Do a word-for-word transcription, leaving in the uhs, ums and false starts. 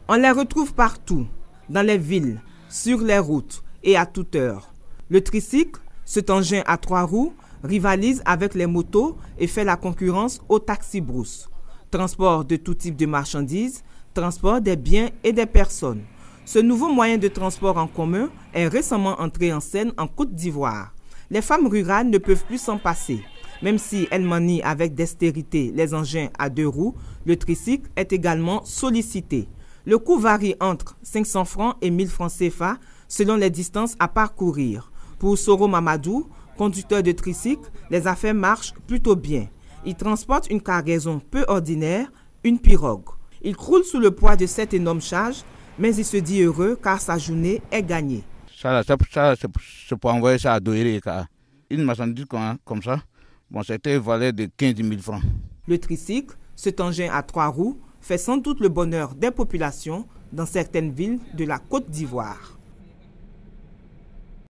On les retrouve partout, dans les villes, sur les routes et à toute heure. Le tricycle, cet engin à trois roues, rivalise avec les motos et fait la concurrence aux taxis-brousses. Transport de tout type de marchandises, transport des biens et des personnes. Ce nouveau moyen de transport en commun est récemment entré en scène en Côte d'Ivoire. Les femmes rurales ne peuvent plus s'en passer. Même si elles manient avec dextérité les engins à deux roues, le tricycle est également sollicité. Le coût varie entre cinq cents francs et mille francs C F A selon les distances à parcourir. Pour Soro Mamadou, conducteur de tricycle, les affaires marchent plutôt bien. Il transporte une cargaison peu ordinaire, une pirogue. Il croule sous le poids de cette énorme charge, mais il se dit heureux car sa journée est gagnée. Ça, ça, ça c'est pour envoyer ça à Douéré. Une marchandise comme ça, bon, c'était valeur de quinze mille francs. Le tricycle, cet engin à trois roues, fait sans doute le bonheur des populations dans certaines villes de la Côte d'Ivoire.